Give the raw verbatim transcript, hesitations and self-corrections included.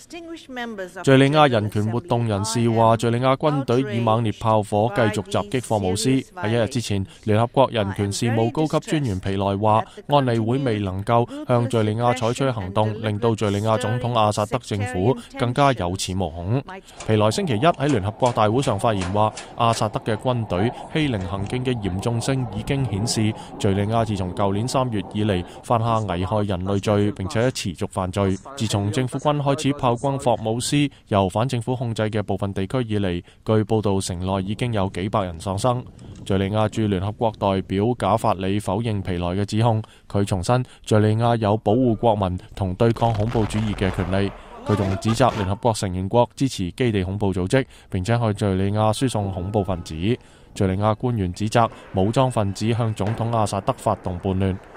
敘利亞人權活動人士話，敘利亞軍隊以猛烈炮火繼續襲擊霍姆斯。喺一日之前，聯合國人權事務高級專員皮萊話，安理會未能夠向敘利亞採取行動，令到敘利亞總統阿薩德政府更加有恃無恐。皮萊星期一喺聯合國大會上發言話，阿薩德嘅軍隊欺凌行徑嘅嚴重性已經顯示，敘利亞自從舊年三月以嚟犯下危害人類罪，並且持續犯罪。自從政府軍開始炮轟霍姆斯由反政府控制嘅部分地區以嚟，據報道城內已經有幾百人喪生。敘利亞駐聯合國代表賈法里否認皮萊嘅指控，佢重申敘利亞有保護國民同對抗恐怖主義嘅權利。佢仲指責聯合國成員國支持基地恐怖組織，並且向敘利亞輸送恐怖分子。敘利亞官員指責武裝分子向總統阿薩德發動叛亂。